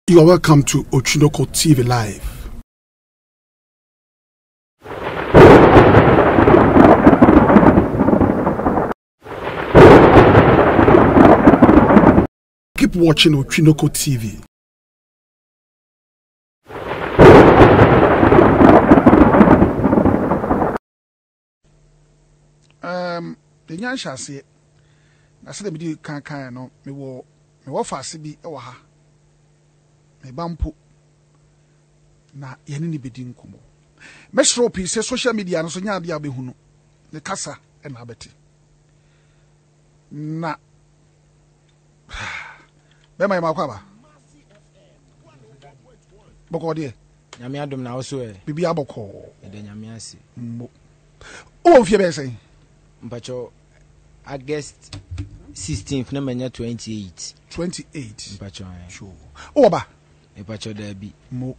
You are welcome to Ochinoko TV Live. Keep watching Ochinoko TV. The young shall say, I said, the video can't no, me wo fast be a waha. Me bampo na yeni ni bedi nkomo. Mesro pi se social media no so nya bia be hunu. Ne kasa e na abeti. Na be mai makwa ba. Boko de. Nyame adom na wo so e. Bibi aboko. E de nyame ase. Mbo. O fie be say. Mpacho August 16th na manya 28. 28. Mpacho ai. Sure. O ba. Mpacho da bi. Mo.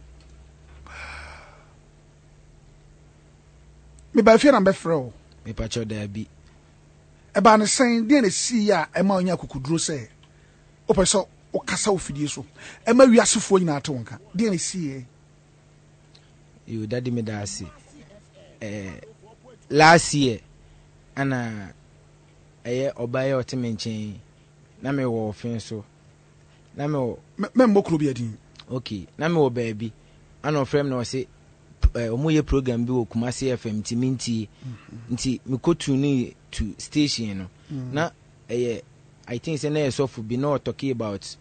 Me ba fie na be frɛ. Mpacho da bi. E ba ne sen de na si ya e ma onya kokuduro sɛ. O pɛ o kasa ofidie so. E ma wiasefo nyina ate wonka. De na si e. You daddy me da ase. Last year ana obaye otemenchen na me wo ofin so na me wo membo bi adin. Okay na me wo baabi ana ofrem na o se omoye program bi wo Kumasi FM nti me kotu ni to station no na I think say na sofu bi no talking about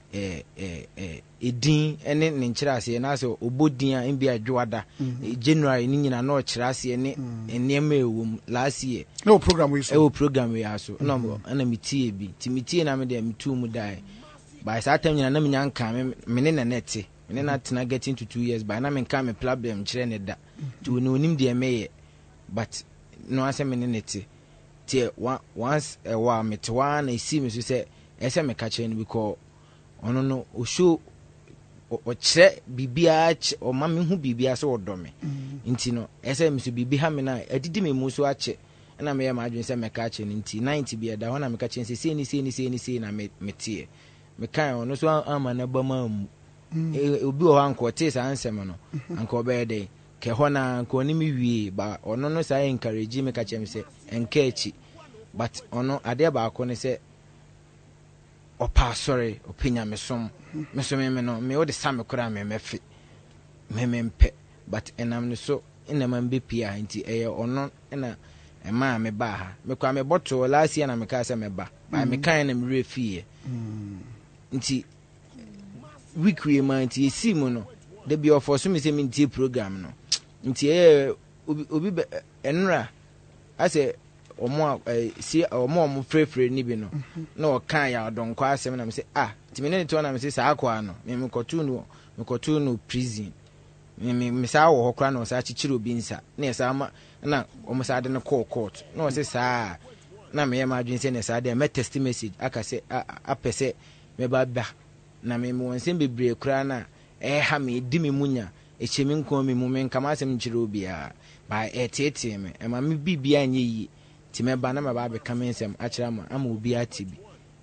edin ene ne nkyerase na so obodin a mbi adwoada January ni nyina na o kyerase ne enema ewum last year no program we so program we aso na na metie bi timitie na me de metu mu dai by that time nyina na menya nka me ne nete me na tena getting to 2 years by na me nka me problem kyerɛ ne da to no nim de meye but no ase me ne nete tie once wa metwa na isi me so se ese me ka kyerɛ no because ono no o show o kyerɛ bibia o ma me hu bibia so odome nti no ese me so bibi ha me na adidi me mu so akye na me ya ma adwen se me ka kyerɛ nti 90 bia da ho na me ka kyerɛ se na me tie me kan ono so ama na ba ma mu obi o anko te sa ansem no anko be dey ke ho na anko ni me wie ba ono no sa encourage me ka kyerɛ me se enka echi but ono ade ba akọ ne se opa sorry opinion me som me no me o de sam kura me mefe me mpe but enam ne so enam mbe pia nti ono na ma me ba ha me kwa me bottle last year na me ka se me ba me kan na me refie nti week we man nti esi mu no de bi ofo so me se me ntie program no nti obi enra ase omo si omo frefre ni bi no na o kan ya odonko asem na me se ti me ne to na me se sa akwa no me kotu no prison me sa wo hokra na o sa chichiro bi nsa na e sa ma na omo sa de no court na o se sa na me ma adwin se ne sa de me text message aka se apese me ba na me wonsem bebre kra na ha me di me munya e chemi nko me mu me nkama asem chiro bia ba tete me e ma me bibia anye yi ti me ba na me ba be kamensem akira ma ama obi atibi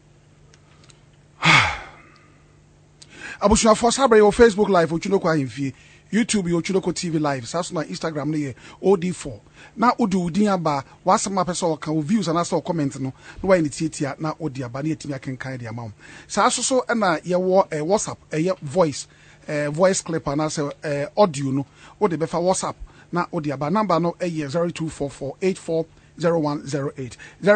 Abusua for sabre your Facebook live Ochinoko ahemfie YouTube your Ochinoko TV live saso na Instagram ne ye OD4 na odi udin aba wasema pese o ka views and also comment no no why ni tietia na odi aba na yetimi akenkan de amawo saso so na ye wo WhatsApp voice clip and also audio no odi befa WhatsApp na odi aba number no 0244840108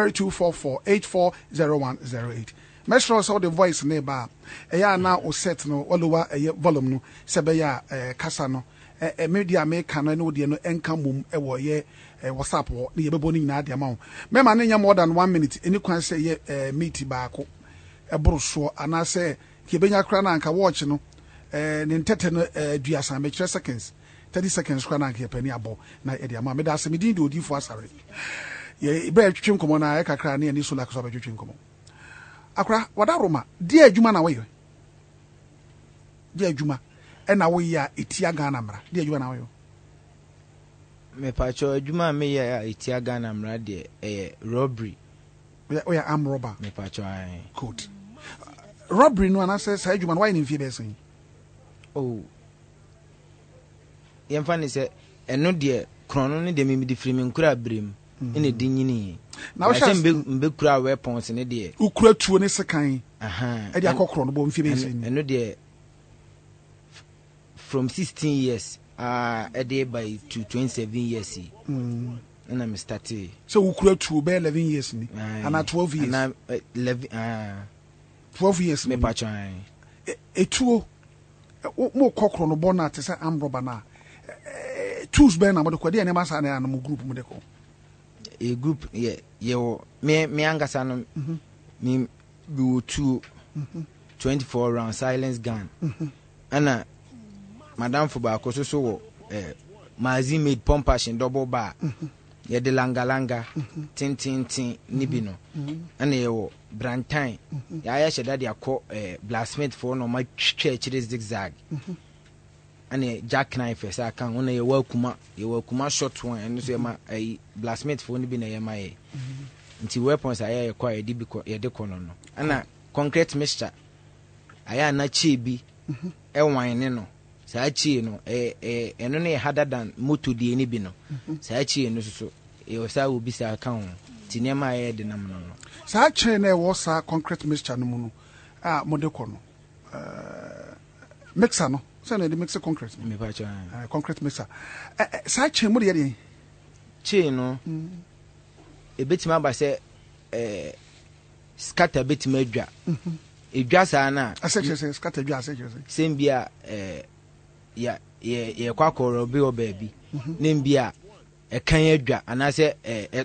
0244840108 Mesro so the voice neighbor na o set no olowa volume no sebe ya kasa no media make no de no enka mum wo ye WhatsApp wo ne yebebo ni nyina de amawo mema ne nya more than 1 minute eni kwan say ye meet baako ebroso ana say kebenya kra na anka watch no ne ntete no duasa me 3 seconds 30 seconds kra na anka pani abo na e de amawo me da se me din de odifo asare ye ibe twetwe nkomo na e kakra na ni so la so betwetwe nkomo akra wada Roma dia adwuma na woyɛ dia adwuma na woyɛ a etia Ghana mra dia adwuma na woyɛ me pacho adwuma me yɛ a etia Ghana mra de robbery woyɛ arm robber me pacho ai good robbery no anase say adwuma no why ni mfie be sen oh yɛmfa ne sɛ ɛno deɛ krono ne deɛ memede firi me nkura berem ɛne di nyini na wo sɛ mbɛkura weapons ne deɛ ukura tuo ne sekan ɛde ɛde akɔ krono bɔ mfie bɛsɛ ni ɛno deɛ from 16 years ɛde by to 27 years ɛna me started sɛ ukura tuo bɛ 11 years ni ana 12 years ana 11 12 years me patron etuo mo kɔ krono bɔ na te sɛ amroba na tools bɛ na mo de kɔ de ne ma sa na mo group mo de kɔ a group me angasa no me do 24 round silence gun ana madam for ba ko so wo mazi made pompation double bar ye de langa tin ni bi no ana ye wo brantain ya hyeda de akọ blacksmith for no ma twetwe chire zigzag ana jack knife esa kan ona ye wakuma short one eno so ma blacksmith for ni bi na ye ma ye nti weapons aye kwa ye di bi ye de kono no ana concrete mixture aya na chi bi wan ne no saa chi no eno ne harder than motor die ni bi no saa chi no so e sa obi sa kan ti ne ma ye de nam no saa chi na e wo saa concrete mixture no mu no mo de kono mixer no so na de mixer concrete me pa cha concrete mixer saa chi mo de ye de chi no e betima ba se scatter betima adwa edwa saa na asechese scatter adwa asechese sembia ye kwakoro bi obabi nembia ekan adwa anase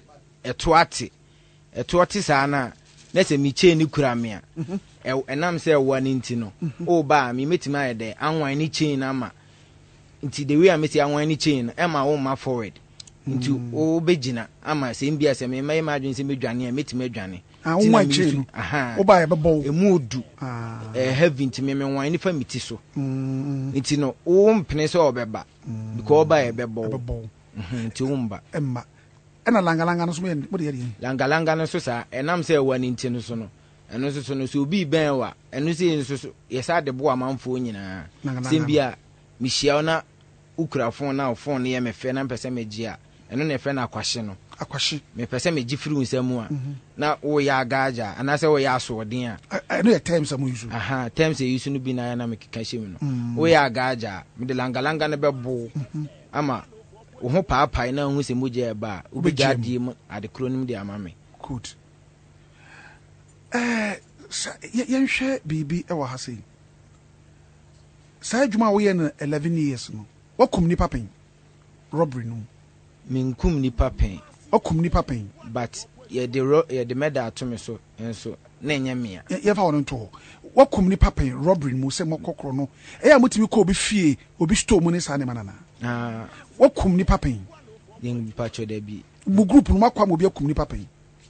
etoate saa na se mi che ni kura me a enam se wo ani nti no o ba mi metima ye de anwan ni chain na ma nti the way am say anwan ni chain e ma wo ma forward nti o begina ama sembia se me mai ma dwen se medwane a metima adwane anwan chain o ba ye bebo emu odu heavy nti me wan ni fa miti so nti no o mpene so obeba because oba ye bebo nti umba emma ena langa no so mo de ye langa no so sa enam se wani nti no so no eno so no so obi ben wa eno se so yesa de bo amanfo nyina sembia mihia na ukura phone na phone ye me fe na mpese meji a eno na fe na akwahye no akwahye me pese meji firi unsamu a na wo ya agaja anase wo ya asodin a no ya times am use times e use no bi na na me keka hyem no wo ya agaja me de langa na bebo ama wo ho paapai na hu se moje ba wo be jadie mu ade kronim de amame good yenhwe bibi e wa ha sei sai juma wo ye na 11 years no wakum ni papen robbery no minkum ni papen wakum ni papen but ye de medal to me so enso na enya mia ye fa wono to wakum ni papen robbery mu se mokokro no e ya mutimi ko obi fie obi store mu ni sa ne manana wakum ni papen yin pacho da bi bu group no makwa mo bi akum ni papen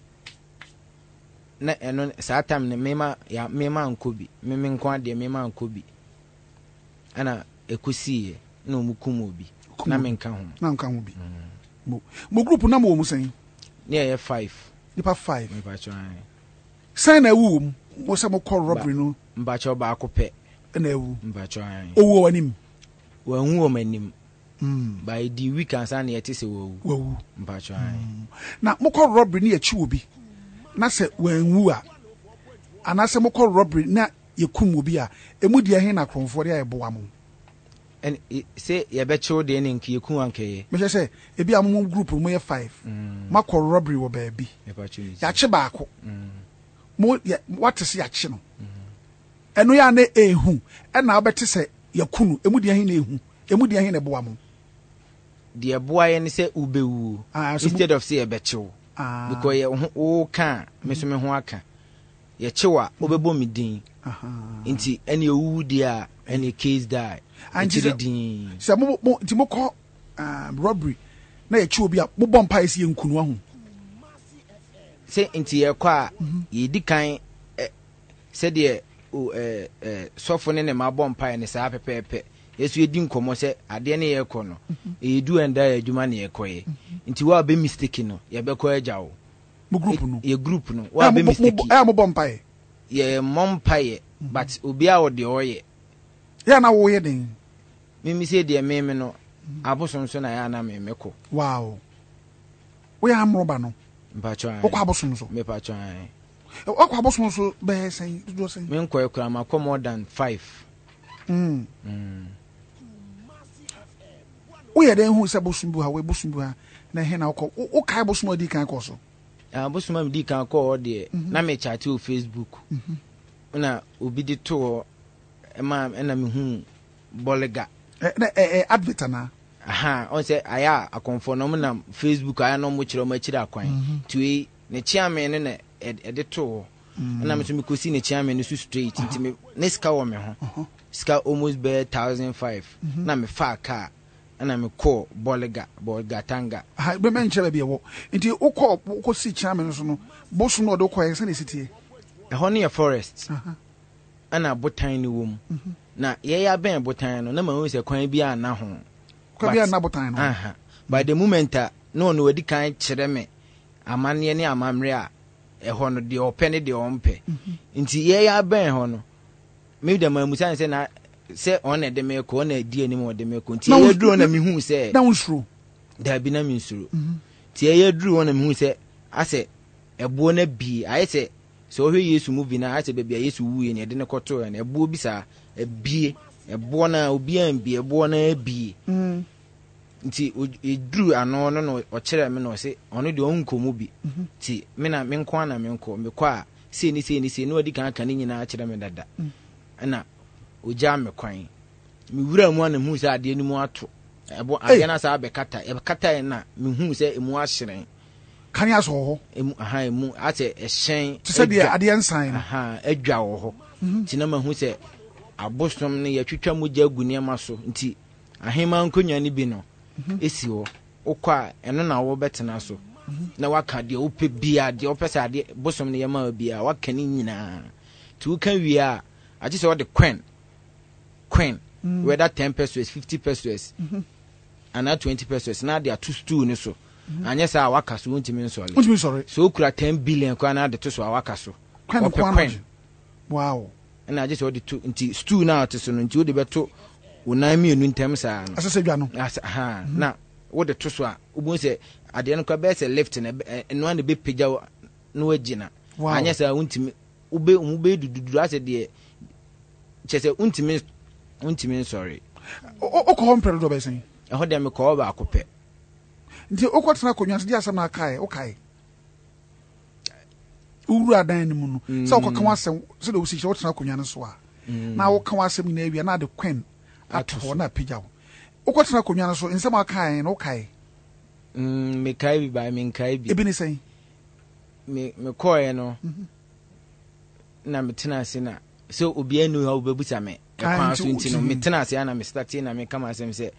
na eno saa time ne mema nkobi meme nko ade mema nkobi ana ekusiye na omukum obi na menka ho na nka ho bi mo group na mo sen ne ye 5 nipa 5 me pacho an sai na ewu mo se mo call robbery no mbacho ba akopɛ na ewu mbacho an owo wanim wa hu o manim by the week ansa na yete se wo mbacho an na mo call robbery ne ya chi obi na se wanwu a anase mo call robbery na yekum obi a emu dia he na kronfo de ayeboa mo en se ye be chiwo de ne nki yekum ankaye me se ebi ammo group mo ye 5 ma call robbery wo ba bi ya chi baako mo what is ya chi no eno ya na ehu e na obete se yakunu emu dia he na ehu emu dia he na boa mo de boa ye ne se ubewu instead of say e be chiwo because ye o kan me so me ho aka ye chiwa obebo me din nti ene owu dia ene case die anti the din se mo ti mo ko robbery na ye chi obi a mo bompa ese ye nkunu ahu se nti ye kwa ye di kan se de sofo ne ma bompa ne sa pepepe yesu edi nkomo se ade ne ye kɔ no edu enda adwuma ne ye kɔye nti wa be mistake no ye be kɔ agyawo mo group no ye group no wa be mistake mo bompa ye mompa ye but obi a wo de oye ya na wo ye den mimi se de me no abosom so na ya na me meko wow we amroba no mpacho an okwa abosom so me pacho an okwa abosom so be sen do sen me nko ekura ma more than 5 we ye den hu se bosom bu ha we bosom bu ha na he na okọ o kai bosom odi kan kọ so abosom am di kan kọ de na me chat o Facebook na obi di to ma na me hu bolega advert na aha on say aya akonfo no na Facebook aya no mo kire mo akire akwan tuwe ne chiame ne na de to na me so me kosi ne chiame ne so straight nti me ne ska wo me ho ska almost be 1500 na me fa car na me call bolega tanga ha be men chere be wo nti ukọ si chiame no so no bosu no do koye se ne sitie ho ne forest ana botan ni wom na ye ya ben botan no na ma hu se kwan bi ana ho kwa bi ana botan no by the moment no wadi kan kire me amane ne amamre a ho no de opene de ompe nti ye ya ben ho no me de mamusan se na se on de me ko na di ani mo de me ko nti ye duro na me hu se na unsuru da bi na me nsuru nti ye duro na me hu se ase ebo na bi aye se so hwe Yesu movie na ase bebia Yesu wuye ne de ne koto na ebo bi sa ebie ebo na obi an bi ebo na ebie nti edru ano no o kire me no se ono de onkomu bi nti me na me nko na me nko me kwa se ni no odi kan kan nyina kire me dada na oja me kwan me wura mu na hu se ade ni mu ato ebo ade na sa be kata na me hu se emu ahyeren kan ya so ho emu ate ehyen to se de ade ensan adwa wo ho nti na ma hu se abosom ne yatwitwa mu gya guniema so nti ahema nkonya ni bi no esi ho okwa eno na wo betena so na waka de ope bia de opese ade bosom ne yema bia waka ni nyina tu kan wi a ati se wo de quen whether 10 pesos 50 pesos and 20 pesos na de atu stew ni so anya sa waka so untimi nsole so okura 10 billion kwa na de to so waka so quen wow na agi se wo de to nti stew na ati so no nti wo de beto wona mi enu ntem sa no asese dwa no na wo de to so a obo se ade no kwa be se lift na eno na be pagya no wagina anya sa untimi ube dudu ase de chese untimi sorry o ko hompere do be sen e ho de me ko ba akopɛ nti o ko tena konwa se di asem na kai o kai uru adan ni mu no se o ko kan asem se de o si o tena konwa no so a na o kan asem na awia na de quen ato na pagya o ko tena konwa no so nsem akai no kai me kai bi ba me kai bi ebi ni sen me koe no na me tena ase na so obi anu ha obebusa me kwa so nti no me tena ase na me start na me kama asem se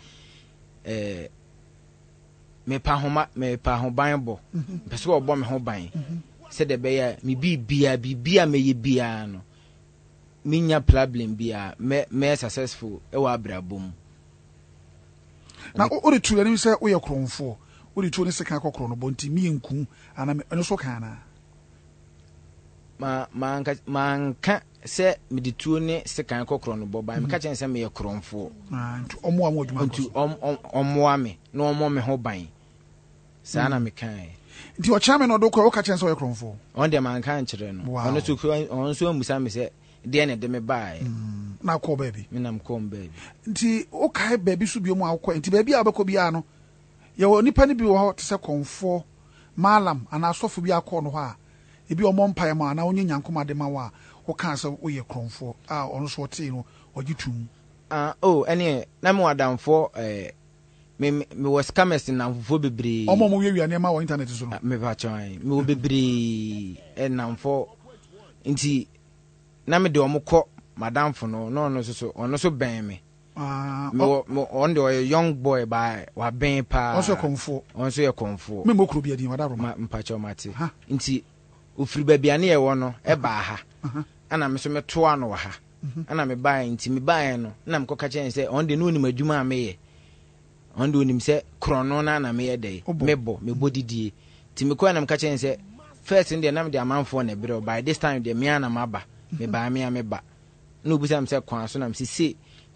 me pa ho ban bo pese wo bo me ho ban se de be ya me bibia me ye bia no minya problem bia me successful e wa abrabom na o de tu ani se o ye kronfo o de tu ni se kan kokoro no bo nti mi enku ana me no so kan na manka se me de tu ni se kan kokoro no bo ba me ka chen se me ye kronfo nti omo adwuma nti omo ame na omo me ho ban sana me kan nti o chame no do ko o ka chen se o ye kronfo on de manka nkire no ono so on so amusa me se de na de me bai na ko baby me nam ko baby nti o kai baby so bi mu akọ nti baby a beko bia no ye wo nipa ni bi wo te se konfo malam ana asofo bi akọ no ho a ebi omo mpae ma na onye nyankoma de ma wa o kan se o ye kronfo a ono so te no ogitum ene na me wadamfo me was scammers na mfo bebre omo mo wiawia ne ma wo internet so no me ba chan me wo bebre namfo nti na me de omukọ madamfo no so ono so ben me on the young boy by wa ben pa also ye konfo me mokro bia din wadaro mpa cha mate nti ofiri babia ne ye wo no e ba ha ana me so me to ano ha ana me ba nti me ba no na me koka chen se on de no ni madwuma ameye on de onim se krono na me ye dey mebo didie nti me ko na me ka chen se first in the na me de amanfo na bere by this time de me ana maba me ba me ba no busa me se kwan so na me se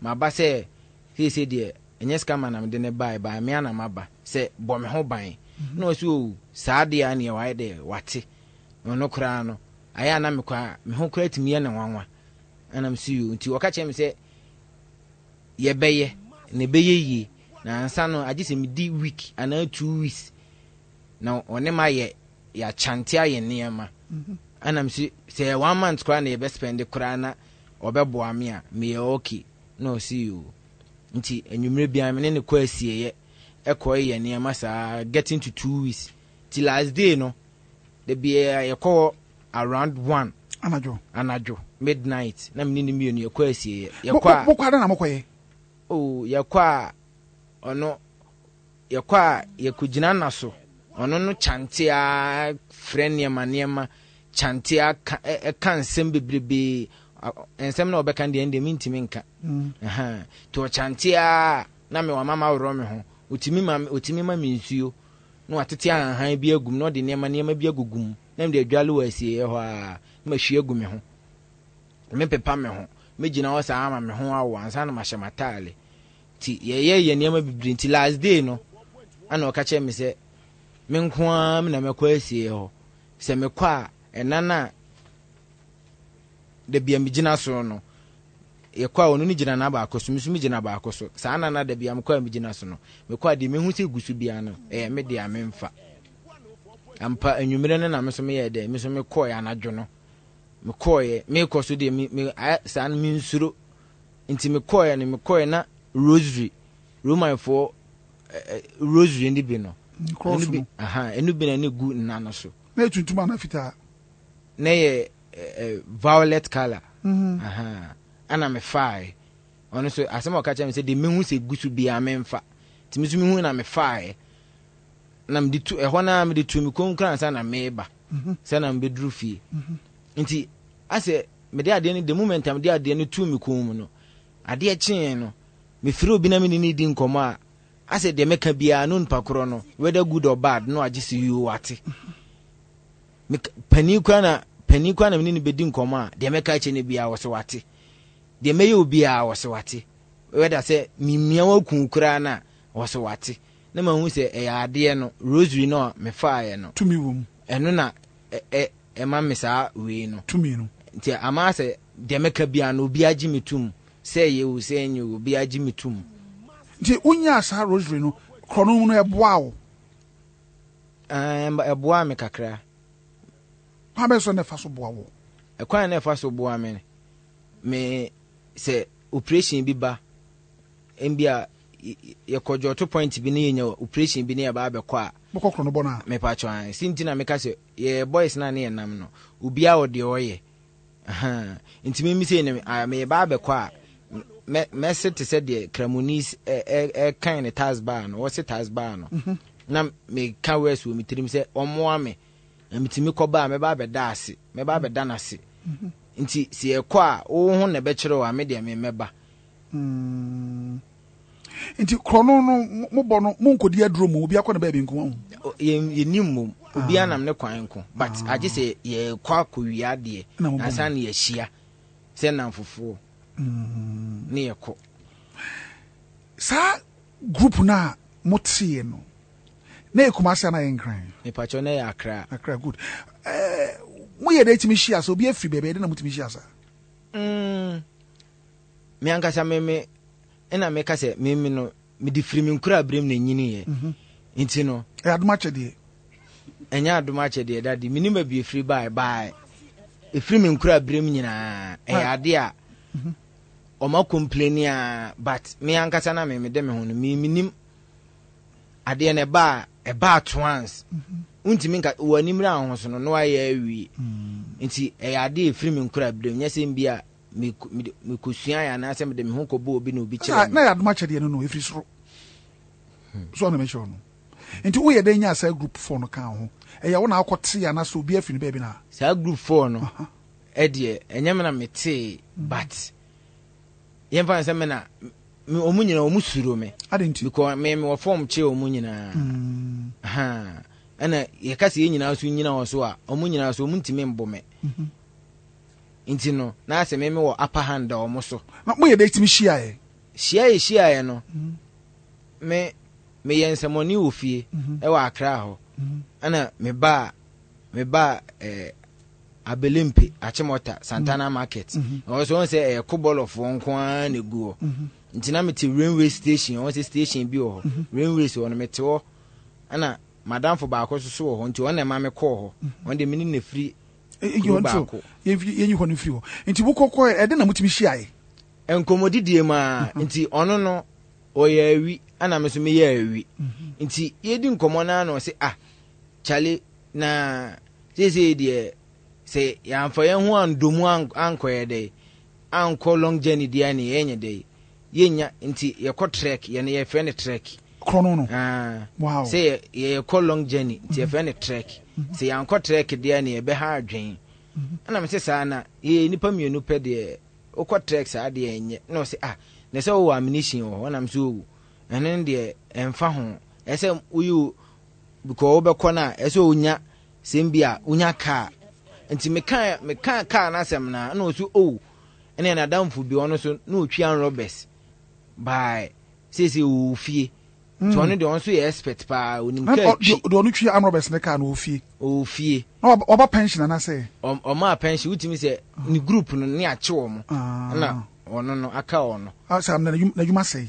maba sɛ sɛ deɛ ɛnyɛ sika ma nam de ne bae ba me ana maba sɛ bɔ me ho ban na ɔsɛ o saa deɛ a neɛ wayɛ dɛ wate ɔno koraa no ayɛ ana me kwa me ho koraa tumi yɛ ne nwanwa anam si yo nti wɔka kyerɛ me sɛ yɛbɛyɛ na ɛbɛyɛ yie na ansa no agye sɛ medi week anaa 2 weeks na ɔne ma yɛ yɛakyante ayɛ nneɛma anam si sɛ 1 month koraa na yɛbɛspɛnde koraa na ɔbɛboa me a meyɛ okay na ɔsi yo nti anwummerɛ biara me ne kɔ asieyɛ ɛkɔ yɛ nneɛma saa getting to 2 weeks till last day no the biara yɛkɔ around 1 anadwo midnight na me ne mienu yɛkɔ asieyɛ yɛkɔ ada na mokɔyɛ yɛkɔ a ɔno yɛkɔ a yɛkɔgyina na so ɔno no kyante a frɛ nneɛma kyante a ɛka nsɛm bebrebe nsɛm na ɔbɛka deɛ ndɛ mentimi nka to ɔkyante a na me wa mama worɔ me ho otimi ma me nsuo na watete ahan bi agum na ɔde nneɛma bi agugum na me de adwale wɔ asieyɛ hɔ a ma hwie agu me ho me pepa me ho me gyina hɔ saa ama me ho awo ansa na mahyɛ matale ti yɛyɛ nneɛma bibiri nti last day no ana ɔka kyerɛ me sɛ me nko a me na mɛkɔ asieyɛ hɔ sɛ mekɔ a ɛnana da bia me gyina so no yɛkɔ a ɔno ne gyina na baako so me gyina baako so saa nana da bia mekɔ a me gyina so no mekɔ a de mehu sɛ gusu bia no me de a memfa ampa anwummerɛ no na me so meyɛ dɛ me so mekɔɔ yɛ anadwo no mekɔɔ mekɔ so de me saa no me nsuro nti mekɔɔ na rosary romanfoɔ rosary ne bi no ɛno bi na ne gu nna no so na tuntum ana fitaa na yɛ violet color ana me fae ɔno so asɛm ɔka kyerɛ me sɛ de mehu sɛ gusu bia memfa nti me so mehu na me fae na mede tu ɛhɔ na mede tu me konkran sa na meba sɛ na mbɛduru fie nti asɛ mede adeɛ no the moment am de adeɛ no tu me kon mu no adeɛ kyee no me firi obi na me ni di nkɔmɔ a asɛ de meka bia no npa korɔ no whether good or bad no agye se you wate me pani kwa na me ni bedi nkɔmɔ a de meka kye ne bia wɔ se wate de meyɛ obi a wɔ se wate whether sɛ mimia wa kun kura na wɔ se wate na ma hu sɛ ɛyɛ adeɛ no rosary no me fae no tumi wom ɛno na ɛma me saa wei no tumi no nti ama sɛ de meka bia no obi agye me tum sɛ yɛ wo sɛ nyɛ obi agye me tum nti unya saa rosary no krono no ɛboa wo ɛboa me kakra ha bɛ so na fa so boa wo ɛkwan na fa so boa me sɛ operation bi ba mbia yɛkɔdwo to point bi ne yɛnya operation bi ne yɛba abɛkɔ a bɔkɔ krono bɔ na me pa twan sinti na meka sɛ yɛ boys na ne yɛnam no obi a ɔde ɔyɛ nti me sɛ ne me yɛba abɛkɔ a me se te sɛ de kramonis kan ne tasbar no wɔse tasbar no na me ka wes wo mitirim sɛ ɔmoa me na mitimi kɔba a meba abɛda ase meba abɛda na ase nti si ekɔ a wo ho na bɛkyerɛ wa me de me meba nti krono no mo bɔ no mo nkodi aduro mo obi akɔ na ba bi nko ye nim mom obi anam ne kwan nko but agye sɛ ye kɔ akɔwia de ansa na ye hyia sɛ nam fufuo ne ye kɔ sa group na motie no na ekumase na yenkran me pacho na ya akra good mo ye de timi hyia so obi afiri bebe de na mutimi hyia sa me ankasa me ena me ka se me no me di firi me nkura abrem na nyini ye nti no adoma kyede enya adoma kyede dadi me nim ba bi firi bye e firi me nkura abrem nyina ade a oma complain a but me ankasa na me de me ho no me nim ade na ba at once untimi nka wani mra ho so no aye awie nti ade e firi me nkura abrem nya sem bia me kosua ya na sem de me ho kobo obi na obi kire na ya doma kyede no efiri soro so na me sure no nti wo ye de nya sa group 4 no kan ho eya wo na akote ya na so obi afiri ba bi na sa group 4 no de enyem na mete but yemfa nsem na omu nyina omu suro me because me wo form che omu nyina ana ye kase ye nyina so nyina wo so a omu nyina so omu ntime mbo me nti no na ase me wo upper hand omu so na mo ye de timi hia e shia no me yensemoni ofie e wa akra ho ana me ba abelimpe achimota Santana market also on say a couple of one kwan nego ntina me ti railway station on say station bi ho railway so on me te ho ana madam for ba akoso so ho nti on na ma me call ho on de mini na free you want to you ho no free ho nti wo kokko e de na mutimi hia ye enkomodidie ma nti ono no oya awi ana me so me ya awi nti yedi nkomo na no say chale na say de say ya mfa ye ho andomu ankoye de anko long journey de ani yenye de yenya nti ye ko trek ye ne ye friend trek krono no wow say ye ko long journey nti ye friend trek say ya anko trek de ani ye be ha adwen ana me say sa na ye nipa mienu pe de okọ trek sa de yenye no say na say wo ammunition wo na me so enen de emfa ho ese uyu because obekọ na ese onya sembia unya car nti meka car na asem na so ene na damfu bi ono so na otwian robbers by say ofie so ono de onso ye expert pa onim ka do ono twi am robbers ne car na ofie na oba pension na say o ma pension utimi say ni group no ne ache wo mo na ono no aka ono asam na juma say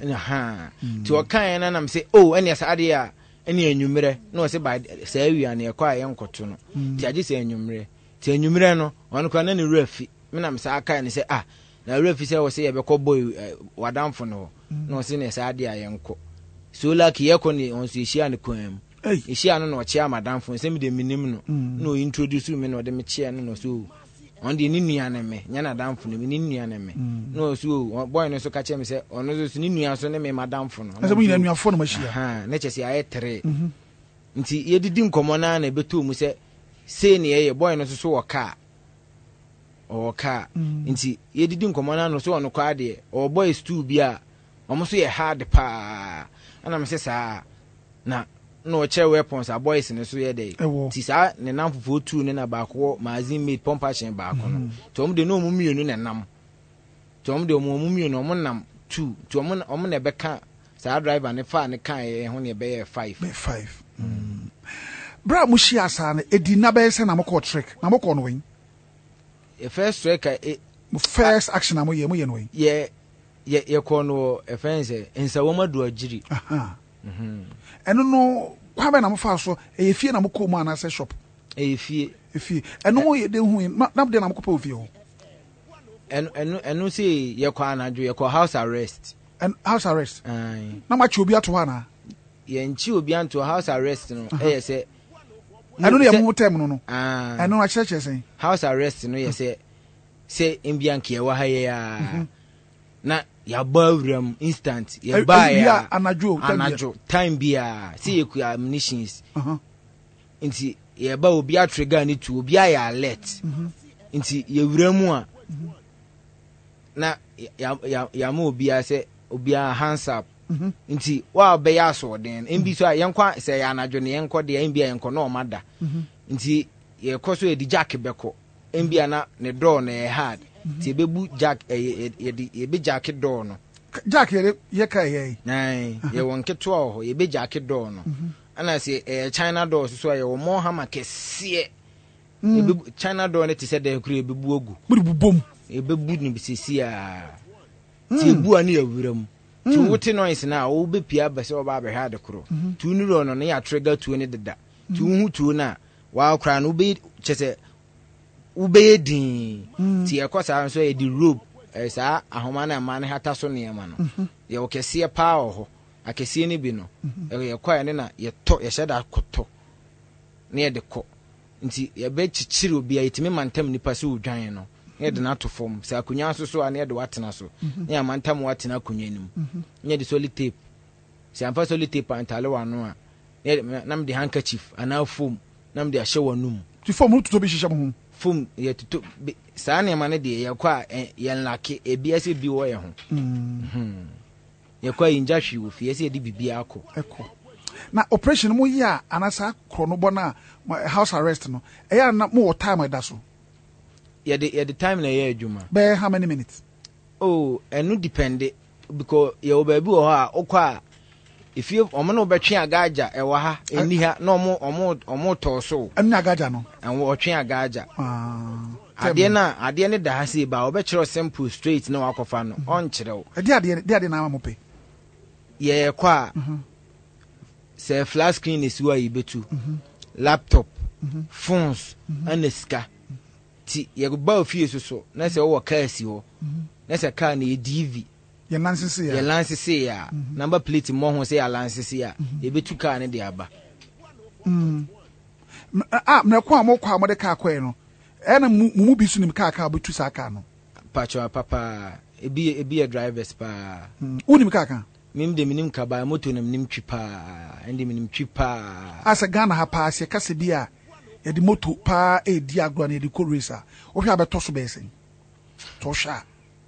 ti o kan na nam say ene asa ade a ene anwumre na o say by say awia na ekwa ye nkoto no ti age say anwumre ti anwumre no ono kwa na ne refi me nam say aka ne say na refi say o say ye be ko boy wadamfo no na o say na say ade a ye nko so like ye ko ni on so ihia ne kwam ihia no na o chia madamfo say me de minim no na o introduce me na o de me chia no so on the nua na me nya na damfo no ni nua na me no so boy no so ka che me say ono so ni nua so ne me madamfo no na so nua nua fo no machia na che say aye 3 nti ye didi nkomo na beto mu say ne ye boy no so wo ka nti ye didi nkomo na no so ono kwa de o boy stew bi a omo so ye hard pa ana me say sa na no che weapons a boys ne so ye dey ti sa ne nam fofo tu ne na ba ko magazine made pompation ba ko no to mo de no mo mienu ne nam to mo de mo mienu mo nam 2 to mo ne be ka sa driver ne fa ne kan ye ho ne be ye 5 bra mo shi asa na edi na be se na mo ko trick na mo ko no wen e first trick first action na mo ye no wen ye ko no e fense ensa wo madu agiri eno no kwa be na mo fa so e fie na mo ko mu ana se shop e fie eno ye de hu na de na mo ko pa ofie ho eno say ye kwa na jo ye ko house arrest na ma chi obi ato ha na ye nchi obi anto house arrest no e say eno no ye mo tem no eno na cheche sen house arrest no ye say imbianke ye wa ha ye ya na ya bawram instant ya ba ya anajo time bia see you ammunitions nti ya ba obi atrigger ni tu obi ya alert nti ya wuramu a na ya ma obi a say obi a hands up nti wa be ya so den mbi so yenkwa say ya anajo ne yenko de mbi yenko na o mada nti ye koso e di jack beko mbi ana ne door na e hard ti bebu jack ye be jack door no jack ye ka ye nai ye wonke to ho ye be jack door no ana se China door so ye wo mo hama kese ye China door ne ti se de kru ye bebu ogu bum ye bebu ni bisisi a ti ebu ani awuram ti wote noise na wo be pia be se wo ba be ha de kro tu ni ro no ne ya trigger tu ne deda tu hu tu na wa kra no be chese ube din ti ekosa so e di rope sa ahoma na ma ne hata so ne ma no ye okese pa ho akese ne bi no ye kwa ne na ye to ye sheda koto ne ye de ko nti ye be chichiri obi a yetimi mantam nipa se odwan no ne de na to fom sa akunya so so ne de watena so ne mantam watena akunya nim ne de solid tape se amfa solid tape antale wa no a nam de handkerchief ana foam nam de ahye wanum ti foam to bi hihye mo fum ye tutu sa ne ma ne de ye kwa ye nlake ebi ase bi wo ye ho ye kwa inja hwi wo fi ase de bibia akọ na operation mo ya anasa krono bo na house arrest no e ya na mo time da so ye the time na ye adwuma be how many minutes enu depende because you baby or okwa if you omo betwe agaja e wa ha eni ha na omo to so eni agaja no and wo twe agaja ade ne da ha se ba obekire simple straight na wakofa no on kire ade na amamope ye kwa say flat screen is where you betu laptop phones and ska ti ye ba ofie so na say wo car si ho na say car na DV ye lance see ya number plate mo ho say ya lance see ya e betu car ne de aba me kwa amokwa amode car kwa no e na mu bi su nim car betu sa car no pacho papa ebi a drivers pa unim car mim de minim ka ba moto na minim twipa ende minim twipa asa Ghana ha pa se kase bia ye de moto pa e di agro na e di ko racer o hwa beto so be sen to sha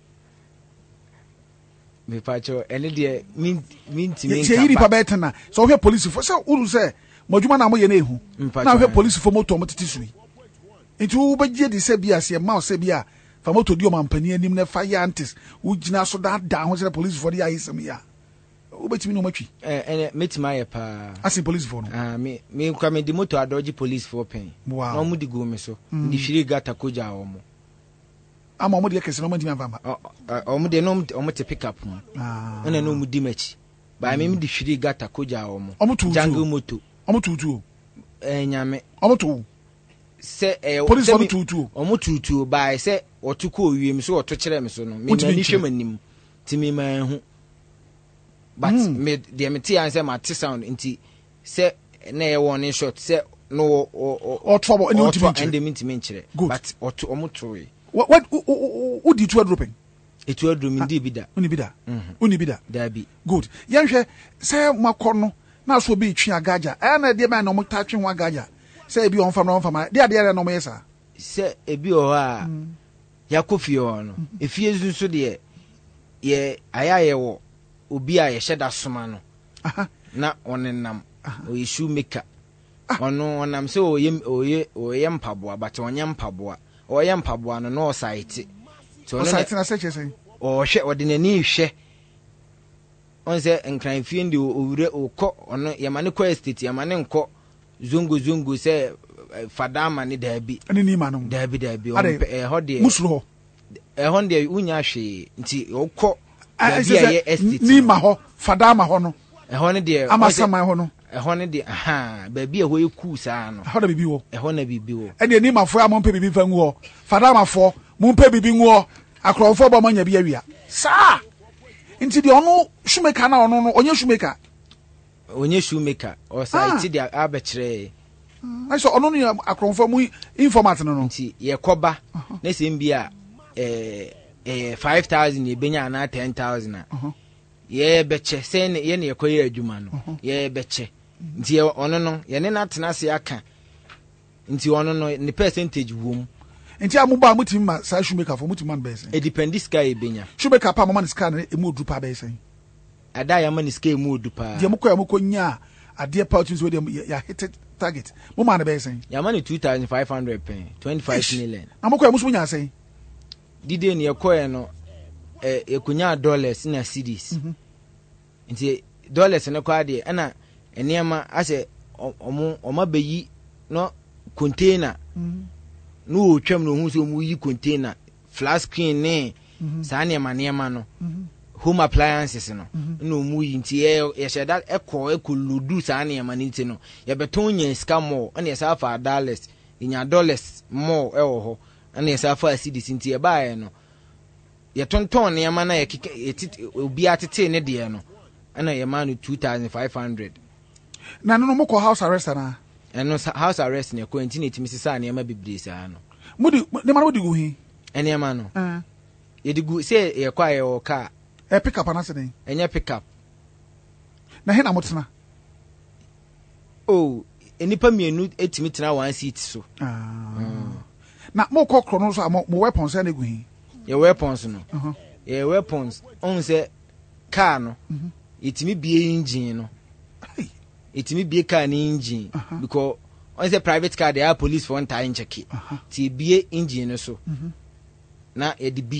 me pacho ene de min timi ka yiri pa betena so hwa police fo se uru se modwuma na mo ye na ehu na hwa police fo moto mo titi sui nti wo begye di se bia se ma o se bia fa moto di o mampani anim na fa yantis wo gina so da ho se police fo di ayisem ya ubetimi no matwi ene metima ye pa asi police for no me kwa me di moto adoji police for pen no mu di go me so ndi hwiri gata koja omo ama omo de kese no matimi amfamba omo de no omo te pick up no ene no mu di machi ba me di hwiri gata koja omo jungle moto omo tutu nyame omo tu se police for tutu omo tutu ba se otuko owiem so oto kire me so no me ni hwemanim timi man hu but me the meti answer my sound inti say na ye warning shot say no or trouble and you mention but or to omotowe what did you dropping it will do me bida uni bida there be good yanhwe say makono na so be twi agaja na de man no motachwe ho agaja say bi on fam de no yesa say ebi o ha yakofi o no efie zunso de ye ayaye wo obi a ye sheda soma no na onenam o shoe maker ono onam se oye mpaboa but onye mpaboa oye mpaboa no no site so no site na seche sen o hwe odinani hwe on se nkran fie ndi owure okọ ono yamane kwa estate yamane nkọ zungu se fadama ni dabi ani ni ma no dabi ho de musuro ho de unya hwe nti okọ ni ma ho fadama ho no ho ne de amasama ho no ho ne de baabi ho eku saa no ho na bibi wo ho na bibi wo ene ni ma fo a mo mpe bibi fa ngu ho fadama fo mo mpe bibi ngu ho akrofo bo manya bi awia saa nti de ono shoemaker na ono no onye shoemaker o site de abekire I so ono no akrofo mu informant no nti ye koba na sembia 5,000 ye benya na 10,000 ye beche sen ye ne yekoye adwuma no ye beche nti ono no ye ne na tena se aka nti ono no ni percentage wom nti amuba mutim ma sa shoemaker for mutim man besen e depend sky e benya shoemaker pa mama ni sky na emu odu pa besen ada ya man sky emu odu pa de mukọ nya ade pa otu so de ya hit target mo man besen ya man 2,500 pen 25 million amukọ musu nya sen dide ni ekoye no ekunya dollars na cedis nti dollars ne kwa de ana enema ase omo beyi no container no otwam no hu so mu yi container flat screen ne sa ne manema no home appliances no no mu yi nti ye sheda ekoludu sa ne maniti no ye beton nya ska mo ana ye sa fa dollars nya dollars mo ewo ho ana ye sa fa cedis nti ye baaye no ye tonton ne ma na ye obi atete ne de no ana ye ma no 2,500 na no mo ko house arrest na eno house arrest ne ko enti ne timi sisa ne ma bibire sa no mudi ne ma no digu hi ene ma no ye digu se ye kwa ye o ka pick up anase den enye pick up na he na motena enipa mienu etimi tena one seat so na mo ko kro no so mo weapons na gu hi ye weapons no ye weapons on se car no etimi bie engine no etimi bie car ni engine because on se private car there police for one time check ti bie engine no so na ye de bi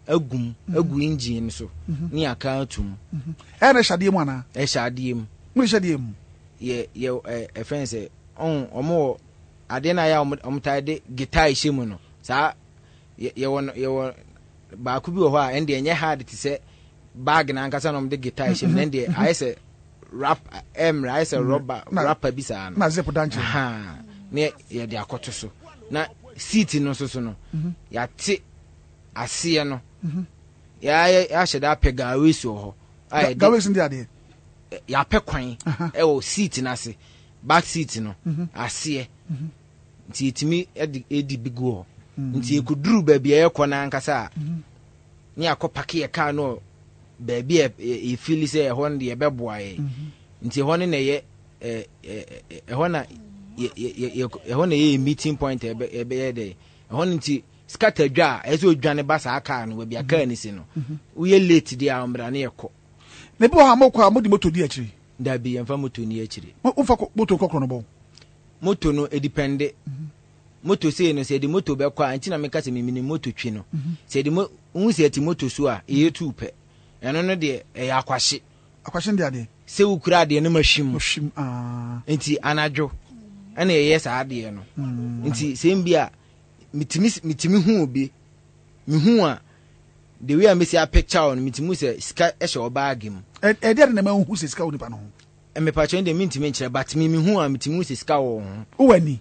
agum agu engine so ni aka atum na shade mu ana shade mu mu shade mu ye friends omo ade na ya omtade guitar ihye mu no sa ye ba ku bi wo ha ende enye hard ti se bag na nkasa no de guitar ihye mu ende ayese rap ayese rapper bi sa no na zip danche ha ne ye de akoto so na seat no so no ya te ase no ya hyeda pega wesu ho ga wesu ndi ade ya pe kwan o seat na se back seat no ase nti etimi edi bigu ho nti ekuduru ba bia ekọ na nkasa ni akopake ye car no ba bia e feel say ho ne ye beboa ye nti ho ne ye ho na ho ne ye meeting point ebe ye dey ho nti scatter dwa ezo dwane ba sa aka no bia car ni si no uye late dia omra na yekọ ne bi ha mokwa modi moto di akiri da bi yemfa moto ni akiri ufa moto kokro no bo moto no e depende moto say no say the moto be kwa anti na meka se mini moto twi no say the hu say ti moto so a e tu pe eno no de e akwahye ndi ade se ukura de no mashim nti anadwo ana e yes ade no nti se mbia mitimi hu obi mi hu a the way I miss a picture on mitimu say sika e she obagim e de na ma hu se sika oni pa no e me pa chen de mitimi nkyere but mi hu a mitimu se sika wo ho wani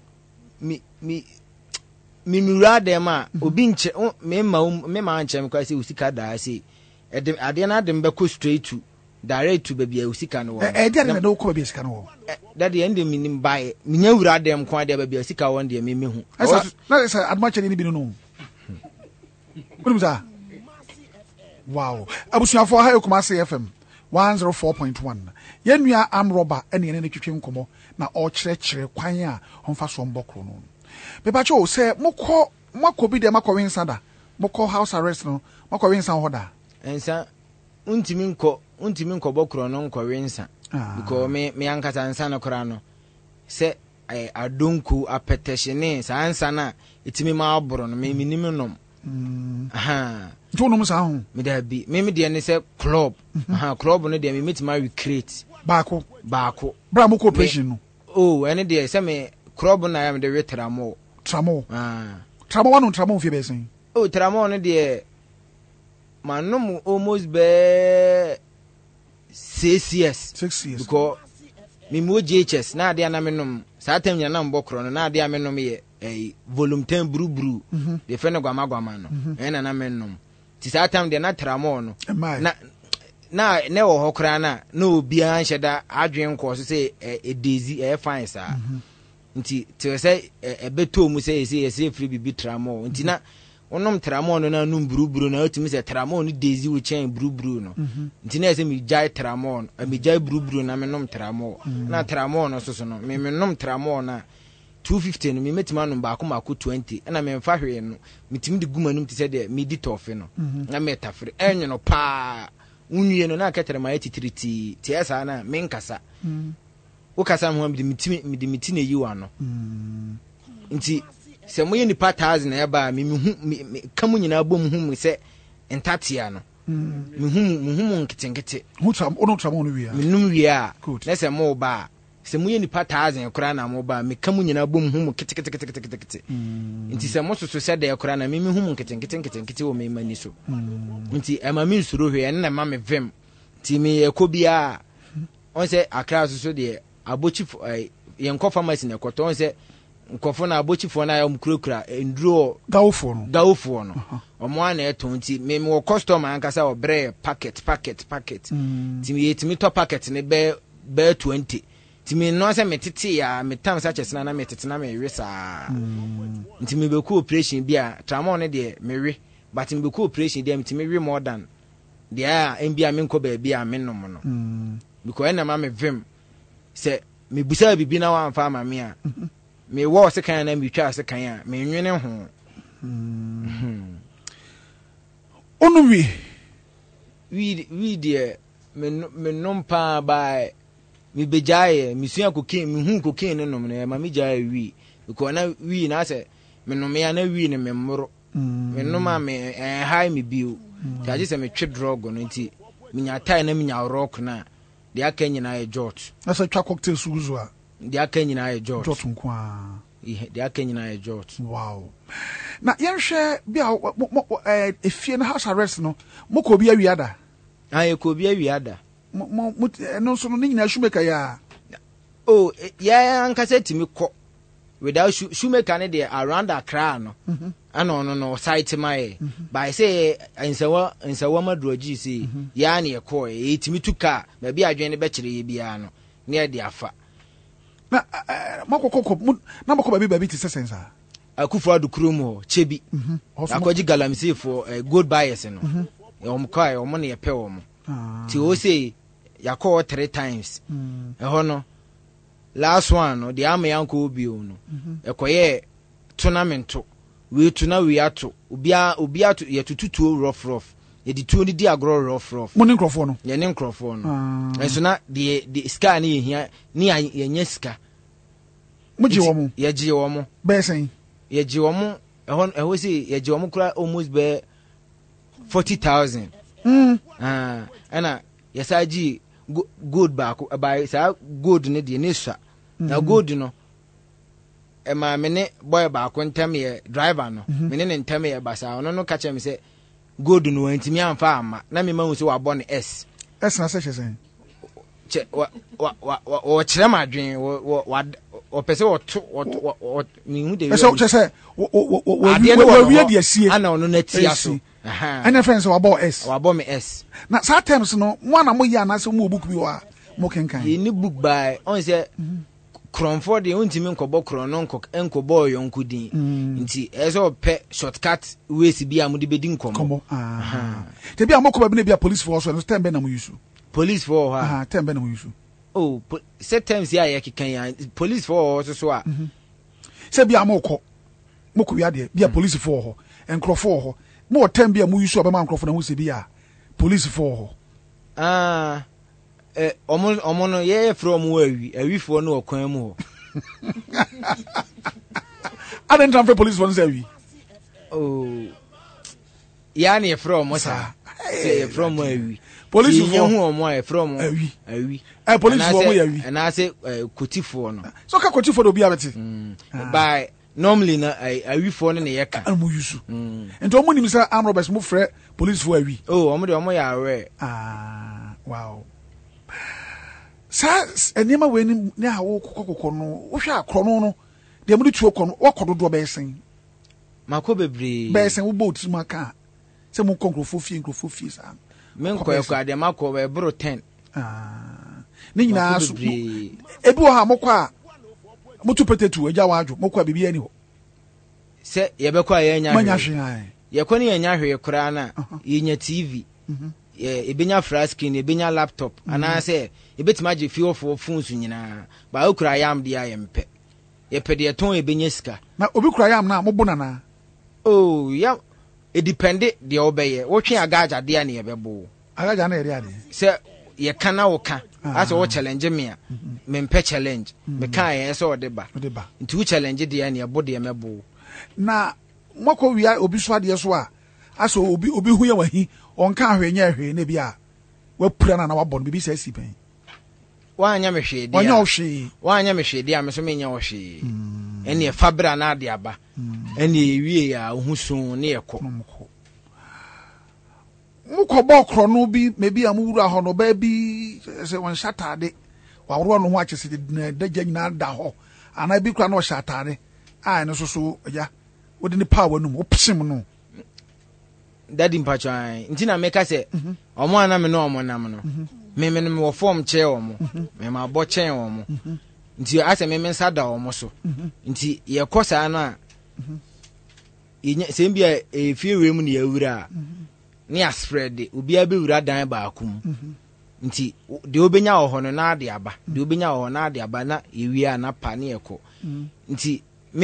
mi mura dem a obi nche me ma nche me kwa se usika da se ade na dem be ko straight to direct to baby usika no e de na do ko baby usika no that the end me nim buy me nya wura dem kwa de baby usika won de me hu na say admache ni bi no Unimza wow abusuafo ha Kumasi FM 104.1 yenua amroba ene ne twetwe nkomo na o kyerɛkyerɛ kwan a homfa so mbokro no bebacho sɛ mokɔ bi de makɔ wensa da mokɔ house arrest no makɔ wensa ho da ensa untimi nkɔ bokro no nkɔ wensa because me ankasa nsa no kora no sɛ adonku apeteshene sa ansa na etimi ma aboro no me minim nom aha Jono musa ho me da bi me de ne se club club no de me metima recreate baako bra mo cooperation no ene de se me club na ya me de tramo tramo wanu tramo fi besen tramo no de manum almost be 6 years because me mo GHS na de na me nom sa tam nya na mbokro no na de a me nom ye volume 10 brubru de fe no gwama no ena na me nom ti sa tam de na tramo no na ne wo hokra na obi an hyeda adwen ko so se edezi fine sa nti te se ebeto mu se se free bibi tramo nti na onom tramo no na num brubru na otimi se tramo no dezi wo chen brubru no nti na se mi jai tramo no mi jai brubru na me nom tramo na tramo no so no me nom tramo na 250 no me metima no ba ko 20 na me mfa hwe no metimi de gumanum ti se de me di tofe no na me tafre enyo no pa unwie no na ketere ma etitriti ti esa na me nkasa wo kasa ho me de miti na yiwa no nti se moye nipa 1000 na ba me kamu nyina bom hu me se entatia no me hu nkitenkete hu tram ono tram ono wi a me num wi a na se mo ba se moye nipa 1000 kora na mo ba me kamu nyina bom hu kete nti se mo soso se de kora na me hu nkitenkete wo me mani so nti ema me nsuro hwe na ma me vem nti me ekobia on se akra soso de abochi yenko pharmacy na koto on se nkofo na abochifo na ya mkurokura enduro gawofo no omo ana eto nti me wo customer ankasa obre packet ti me yetimi to packet ne be 20 ti me no se metete ya metam sa chesena na metete na me wesa nti me be ku operation bia tramon ne de mewe but me be ku operation de me we more than de a mbia me nko ba bia me nom no because na ma me vim se me busa bibi na wa amfa ma me a me wo se kan na me twa se kan a me nwene ho onu we de me nompa ba me bejaye me sua kokin me hu kokin ne nom ne ma me jaye wi because na wi na se me nom ya na wi ne me mmoro me nom a me high me biu ti aje se me twe drug no nti minya tai na minya rock na de aka nyina ye jot asa twa cocktail suzu a de aka nyina ye jot nko a de aka nyina ye jot wow na yenhwe bia efie na house arrest no moko bi awiada aye ko bi awiada no so no nyina shoemaker ya oh ya ankasa timi kɔ without shoemaker ne there around Accra no ano no site my by say nsawa madroji say ya na ekɔ etimi tuka ba bi adwen ne be kire ye bia no ne e de afa na makokoko na makoba bi ba bi ti sesensa akufo adukrum ho chebi akɔji galamsefo good buyers no kai omo ne yepe omo ti o say yakɔ 3 times ɛhɔ no last one no the amayanko obi no ekoye tournament we tuna we ato obi ato ye tututuo rough ye di tuo ni di agro rough mo ne nkrofo no ye ne nkrofo no enso na the scar ni hia ni ye nya sika mo ji wo mo ye ji wo mo be sen ye ji wo mo ehɔ si ye ji wo mo kura almost be 40,000 ana yesaji good back by sa good ne de ne swa na good no ma me ne boy back ntem ye driver no me ne ntem ye basa ono no ka chem se good no antimi amfa ama na me mahu se wa bɔ ne s na se chesen che wa kire madwen wo pese wo mi hu de so chese wo wie de asie ana ono na tia so ana friends wa bɔ s wa bɔ me s na sa times no mo na mo ya na se mo book bi wa mo kenkan ye ni book by on se Cronford de untimi nkɔbɔ krono nkɔbɔ yonku din nti ɛsɛ opɛ shortcut ways bi amudi bedi nkɔmɔ te bi amokoba bi na bi police force no tembe na mo yusu police for ha tembe na mo yusu oh set times ya ye kikan ya police for so a se bi amokɔ moko wi ade bi police for ho enkrofo ho mo tembe mo yusu obema nkrofo na ho se bi a police for ho omo no ye from awifo no okwan mu ho aden transfer police for say oh ya na from mo sa say from awi police for hu omo e from awi police for mo awi na say kotifo no so ka kotifo do bi abeti by normally na awifo no na ye ka amu yusu ento omo nim say arm robbers mo frɛ police for awi oh omo de omo ya awe wow sa enema we ni na wo kokokoko no wo hwa akro no de mo de tuo kɔ no wakododo be sen mako bebre be sen wo boat maka se mo konkrofo fie sa men ko ekwa de mako be bro 10 ni nyina so ebi wo ha mokɔ a motu petetu agya wadwo mokɔ a bibia ni ho se ye be kwa ye nya manya hwe ye ko ne ye nya hwe kura na ye nya tv ebenya flat screen ebenya laptop ana say ebetima je feel for phones nyina ba okura yam dia yempe ye pede ton ebenya sika na obi kura yam na mobo na oh ya it depend de obeye wo twen agaja de na ye bebo agaja na ere ade se ye kana wo ka ase wo challenge me a me mpe challenge me kan ye se o de ba nti wo challenge de na ye bo de mebo na moko wia obi so ade so a ase obi hu ye wahi onka ahwenye ahwe ne bia wapura na wabɔ no bibi sɛ si pen wanya me hwe dia wanya me hwe dia me so menya wo hwe ene fabra na ade aba ene ewie ya ohusun ne yekɔ mukɔ bɔ kro no bi mebi amwura hɔ no ba bi sɛ won shatade wawro no ho akyese de dagya nyina da hɔ ana bi kura na o shatade a ne so ya wodi ne power no mo psim no daddy mpatwan ntina meka se omo ana me no omo nam no me wo form che omo me ma bo chen omo nti ase me nsa da omo so nti ye kosa na yenye sembia efie we mu ne awura ne a spread obi abewura dan ba akum nti de obenya wo ho no na ade aba de obenya wo ho na ade aba na ewia na pa ne ekɔ nti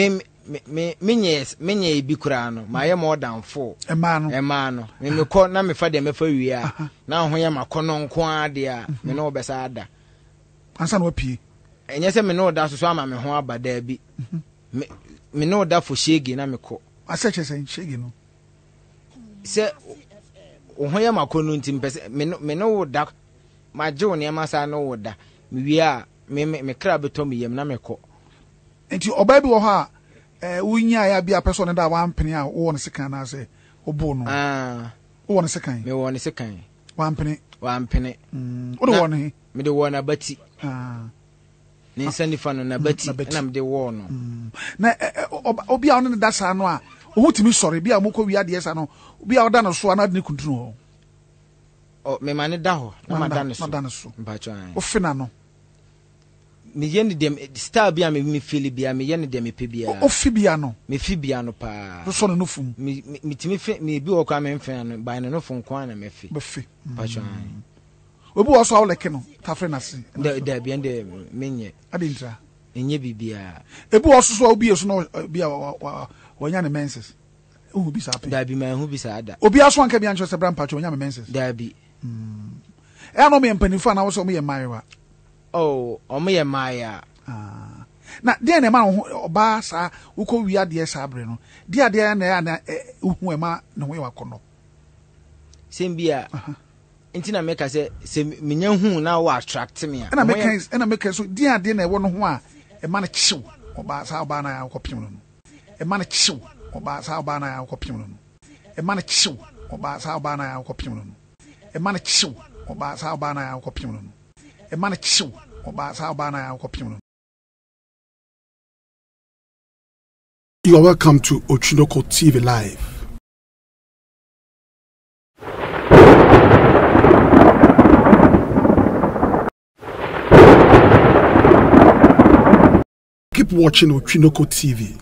menye ebi kura no ma ye more than 4 ema no me kɔ na me fa de me fa wia na ho ye makɔ no nko ade a me no obesa ada ansa no pie enye se me no da so ama me ho abada bi me no da fo shege na me kɔ aseche se shege no se ohoya makono ntim pese me no woda magye wo ne amasa no woda me wi a me kra beto me yem na me kɔ enti oba bi wo ha wunya ya bia person ne da wampene a wo ne sekan na se obo no wo ne sekan me wo ne sekan wampene wo de wo ne me de wo na bati ne nsani fa no na bati na me de wo no na obi a ne da sa no a wo timi sori bia mokɔ wi ade sa no obi a oda no so na de ne kuntunu ho me mane da ho na madane so mpacho an o fina no me yene dem star bia me feel bia me yene dem pe bia o fi bia no me fi bia no pa so no fum me timi fe me bi wo kwa me mfa no ba no fun kwa na me fi be fi mpacho an obi wo so awleke no ta fre na se da bia de menye adintra enye bibia ebi wo so obi yeso no bia wonya ne menses hu bi sa pe da bi ma hu bi sa da obi aso anka bia ncho se bra mpacho wonya me menses da bi no me mpanifa na wo so me ye maiwa omo ye maya na dia na ma oba sa uko wi ade sa abre no dia na ya na hu e ma ne ho ye wakono sembia ntina meka se menya hu na wo attract me na meka so dia na e wo no ho a e ma na chiw oba sa oba na ya kopim no e ma na chiw oba sa oba na ya kopim no e ma na chiw oba sa oba na ya kopim no e ma na chiw oba sa oba na ya kopim no e ma na chiw oba sa oba na ya kopim no. You are welcome to Ochunoko TV Live. Keep watching Ochunoko TV.